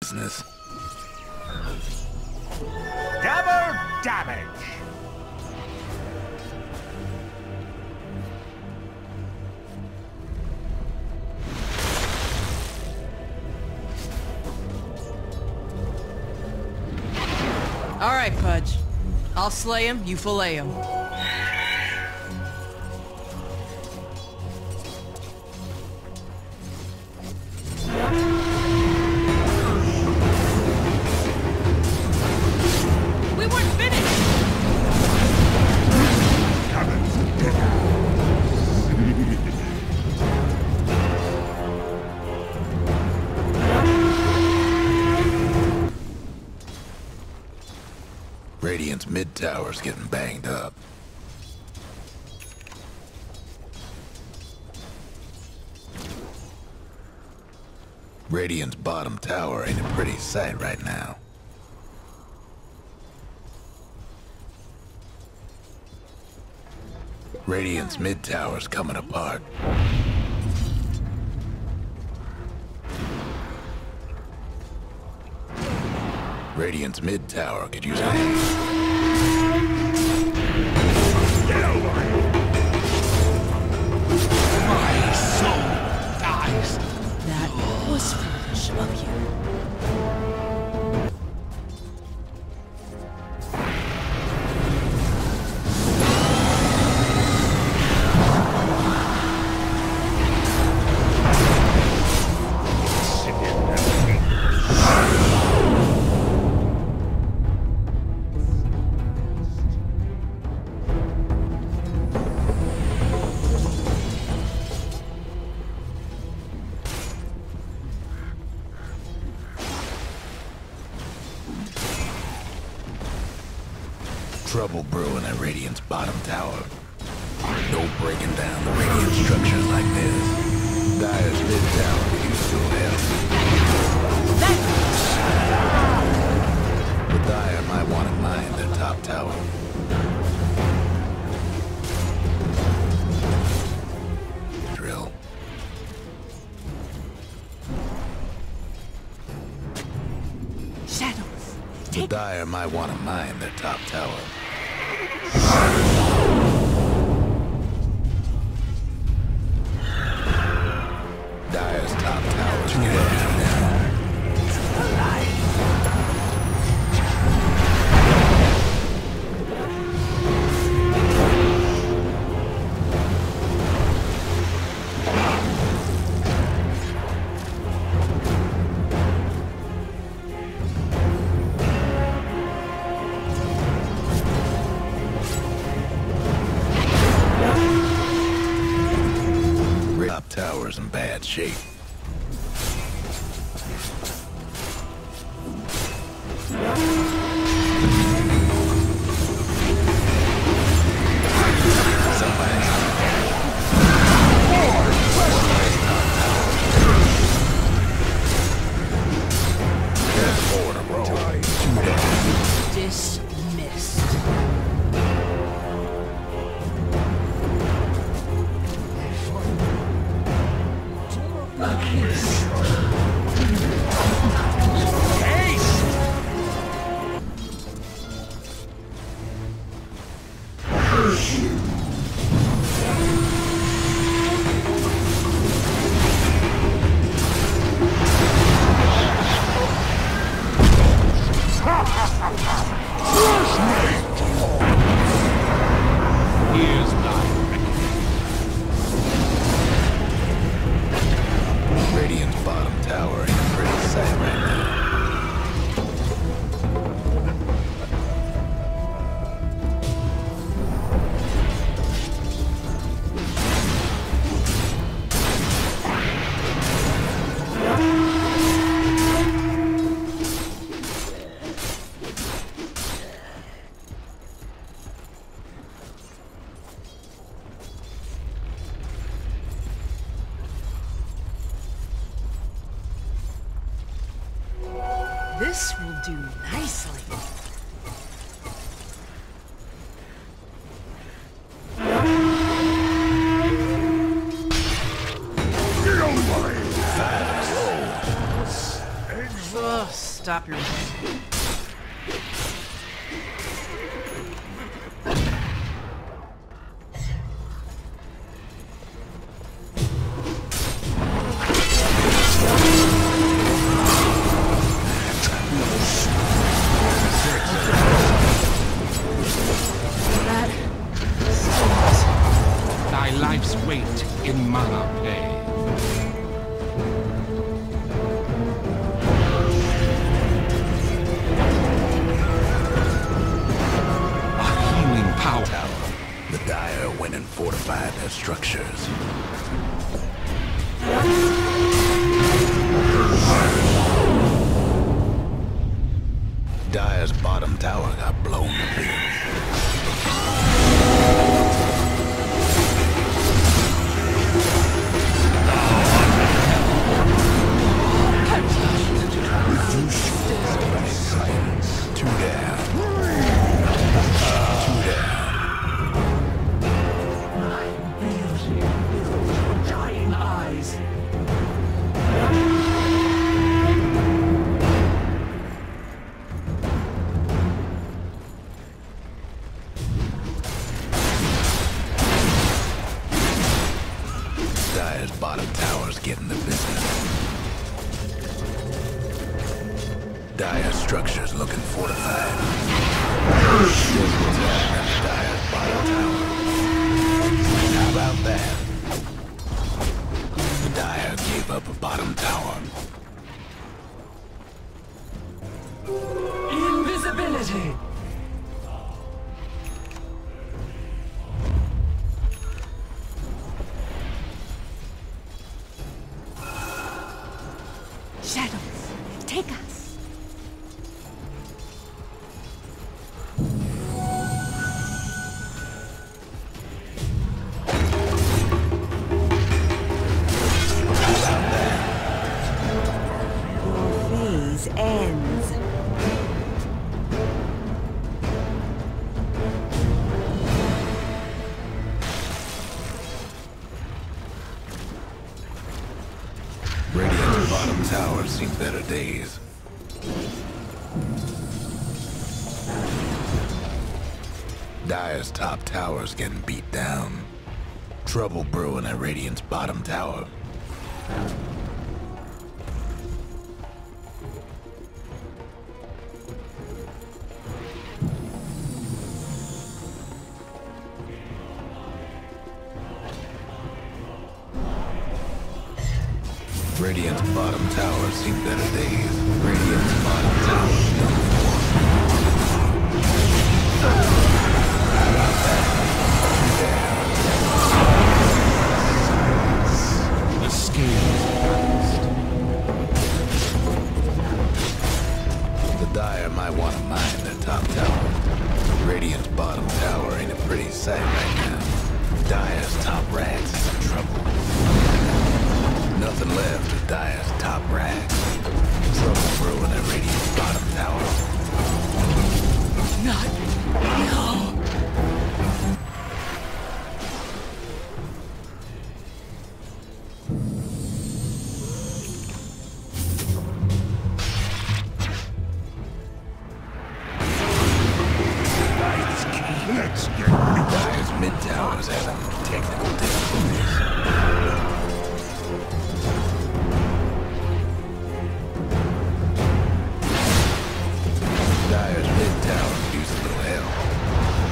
business. Double damage! All right, Pudge. I'll slay him, you fillet him. We weren't finished! Radiant's mid tower's getting banged up. Radiant's bottom tower ain't a pretty sight right now. Radiant's mid tower's coming apart. Radiant's mid tower could use a hand. Get over it! My soul dies! That was foolish of you. Trouble brewing at Radiant's bottom tower. No breaking down the Radiant structures like this. Dire's mid tower could use a little help. But Dire might want to mine their top tower. Drill. Shadows. The Dire might want to mine their top tower. Dire's top tower's getting down. Top tower's in bad shape. Dismissed. Radiant's bottom tower ain't a pretty sight right now. This will do nicely. Get over it! Ugh, stop your attack. Thy life's weight in mana play. A healing power. The Dire went and fortified their structures. Dire's bottom tower got blown to pieces. Two down. Two down. Dying eyes. Dire's bottom tower's getting the business. Dire's structure's looking fortified. There's what's happening to Dire's bottom tower. How about that? The Dire gave up a bottom tower. Invisibility. Shadows, take us. Your phase ends. Radiant's bottom tower's seen better days. Dire's top tower's getting beat down. Trouble brewing at Radiant's bottom tower. Radiant's bottom tower's seen better days. Radiant's bottom tower's done The scales balanced. The Dire might want to mine their top tower. Radiant's bottom tower ain't a pretty sight right now. Dire's top rags is in trouble. Nothing left of Dire's top rags. Trouble brewing at Radiant's bottom tower. Not now. Let's get it. Dire's mid tower's having technical difficulties. Dire's mid tower used a little help.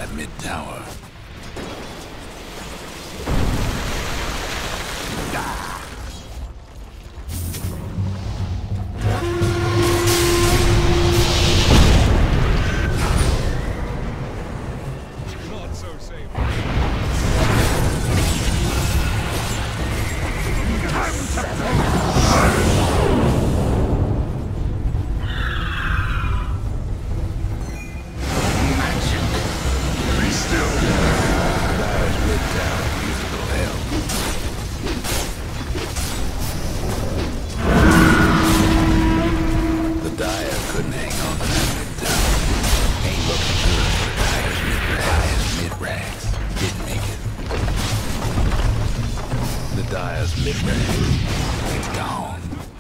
that mid-tower. Not so safe. Be still. Dyer's mid-tower could use a little help. The Dire couldn't hang on to that mid-tower. Ain't looking good for Dyer's mid-rags. Didn't make it. The Dire's mid-rag. It's gone.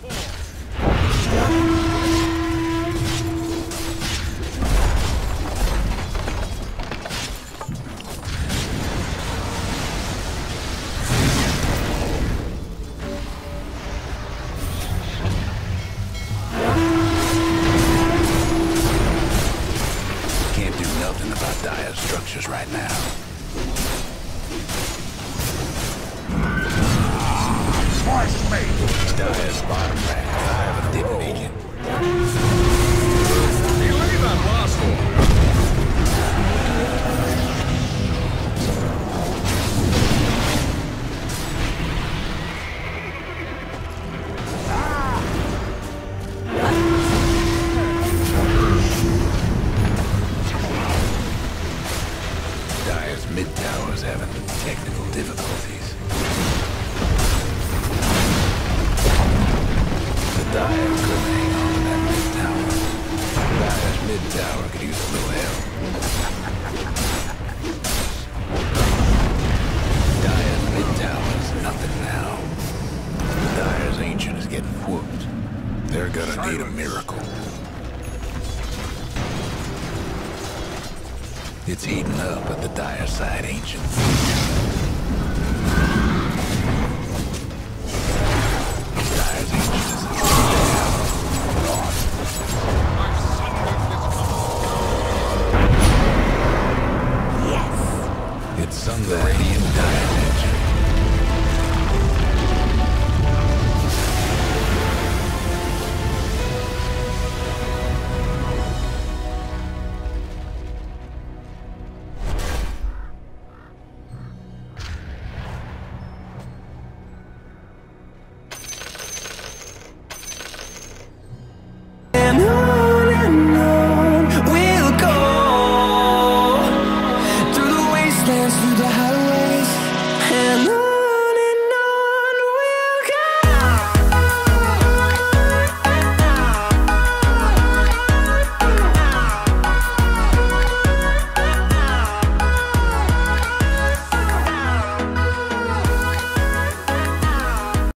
Can't do nothing about Dire structures right now. Twice me! Dire's bottom rack. Didn't make it. You leave that last one! Dire's mid-tower's having technical difficulties. The Dire couldn't hang on to that mid-tower. Dire's mid-tower could use a little help. Dire's mid-tower's nothing now. The Dire's ancient is getting whooped. They're gonna need a miracle. It's heating up at the Dire side, ancient. Dire's ancient is in trouble. I've sundered this Yes. It's some the radiant